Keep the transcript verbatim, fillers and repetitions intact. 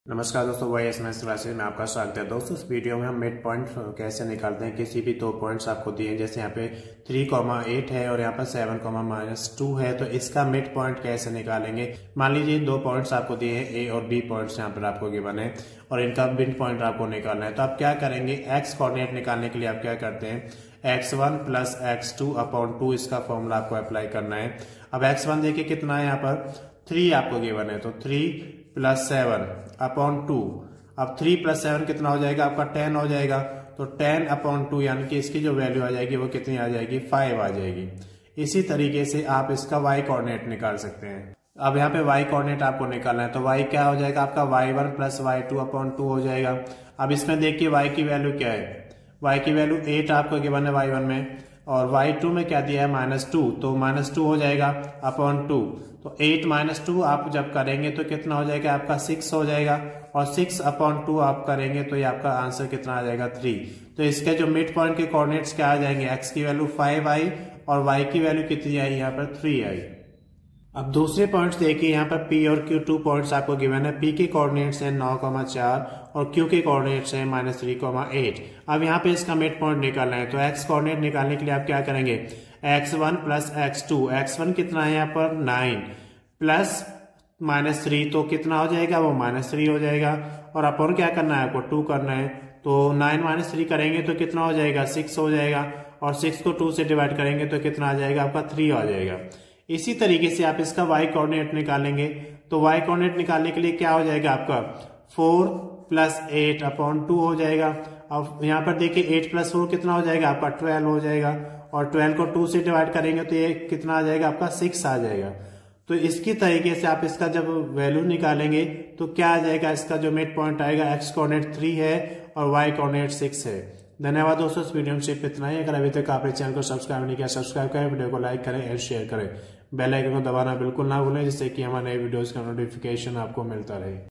नमस्कार दोस्तों, Y S maths classes में आपका स्वागत है। दोस्तों इस वीडियो में हम मिड पॉइंट कैसे निकालते हैं। किसी भी दो पॉइंट्स आपको दिए हैं, जैसे यहाँ पे थ्री कॉमा एट है और यहाँ पर सेवन कॉमा माइनस टू है, तो इसका मिड पॉइंट कैसे निकालेंगे। मान लीजिए दो पॉइंट्स आपको दिए हैं, ए और बी पॉइंट्स यहाँ पर आपको गिवन है और इनका मिड पॉइंट आपको निकालना है। तो आप क्या करेंगे, एक्स कोऑर्डिनेट निकालने के लिए आप क्या करते हैं, X one plus X two upon two इसका फॉर्मूला आपको अप्लाई करना है। अब एक्स वन देखिए कितना है, यहाँ पर थ्री आपको गिवन है, तो three plus seven upon two. अब थ्री प्लस सेवन कितना हो जाएगा आपका, टेन हो जाएगा। तो टेन अपॉन टू यानी कि इसकी जो वैल्यू आ जाएगी वो कितनी आ जाएगी, फाइव आ जाएगी। इसी तरीके से आप इसका वाई कोऑर्डिनेट निकाल सकते हैं। अब यहाँ पे वाई कोऑर्डिनेट आपको निकालना है, तो वाई क्या हो जाएगा आपका, Y one plus Y two upon two हो जाएगा। अब इसमें देखिए वाई की वैल्यू क्या है, वाई की वैल्यू एट आपको गिवन है वाई वन में, और वाई टू में क्या दिया है माइनस टू, तो माइनस टू हो जाएगा अपॉन टू। तो एट माइनस टू आप जब करेंगे तो कितना हो जाएगा आपका, सिक्स हो जाएगा, और सिक्स अपॉन टू आप करेंगे तो ये आपका आंसर कितना आ जाएगा, थ्री। तो इसके जो मिड पॉइंट के कोऑर्डिनेट्स क्या आ जाएंगे, एक्स की वैल्यू फाइव आई और वाई की वैल्यू कितनी आई, यहाँ पर थ्री आई। अब दूसरे पॉइंट्स देखिए, यहाँ पर P और Q टू पॉइंट्स आपको गिवन है। P के कोऑर्डिनेट्स हैं नौ कॉमा चार और Q के कोऑर्डिनेट्स हैं माइनस थ्री कॉमा एट। अब यहाँ पे इसका मिड पॉइंट निकालना है, तो x कोऑर्डिनेट निकालने के लिए आप क्या करेंगे, X one plus X two, X one कितना है यहाँ पर नाइन, प्लस माइनस थ्री, तो कितना हो जाएगा वो माइनस थ्री हो जाएगा, और अपॉन क्या करना है आपको, टू करना है। तो नाइन माइनस थ्री करेंगे तो कितना हो जाएगा, सिक्स हो जाएगा, और सिक्स को टू से डिवाइड करेंगे तो कितना आ जाएगा आपका, थ्री आ जाएगा। इसी तरीके से आप इसका y कोऑर्डिनेट निकालेंगे, तो y कोऑर्डिनेट निकालने के लिए क्या हो जाएगा आपका, four plus eight upon two हो जाएगा। अब यहाँ पर देखिए एट प्लस फोर कितना हो जाएगा आपका, ट्वेल्व हो जाएगा, और ट्वेल्व को टू से डिवाइड करेंगे तो ये कितना आ जाएगा आपका, सिक्स आ जाएगा। तो इसकी तरीके से आप इसका जब वैल्यू निकालेंगे तो क्या आ जाएगा, इसका जो मिड पॉइंट आएगा, एक्स कोऑर्डिनेट थ्री है और y कोऑर्डिनेट सिक्स है। धन्यवाद दोस्तों, इस वीडियो में सिर्फ इतना ही। अगर अभी तक आपने चैनल को सब्सक्राइब नहीं किया, सब्सक्राइब करें, वीडियो को लाइक करें और शेयर करें। बेल आइकन को दबाना बिल्कुल ना भूलें, जिससे कि हमारे नए वीडियोस का नोटिफिकेशन आपको मिलता रहे।